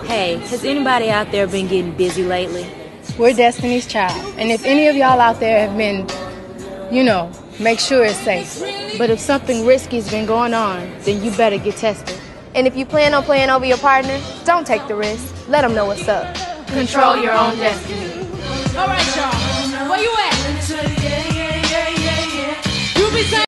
Hey, has anybody out there been getting busy lately? We're Destiny's Child, and if any of y'all out there have been, make sure it's safe. But if something risky's been going on, then you better get tested. And if you plan on playing over your partner, don't take the risk. Let them know what's up. Control your own destiny. All right, y'all. Where you at? You be saying